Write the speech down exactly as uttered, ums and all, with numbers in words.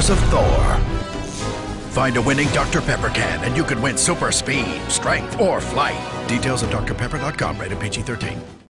powers of Thor. Find a winning Doctor Pepper can, and you could win super speed, strength, or flight. Details at D R Pepper dot com, rated P G thirteen.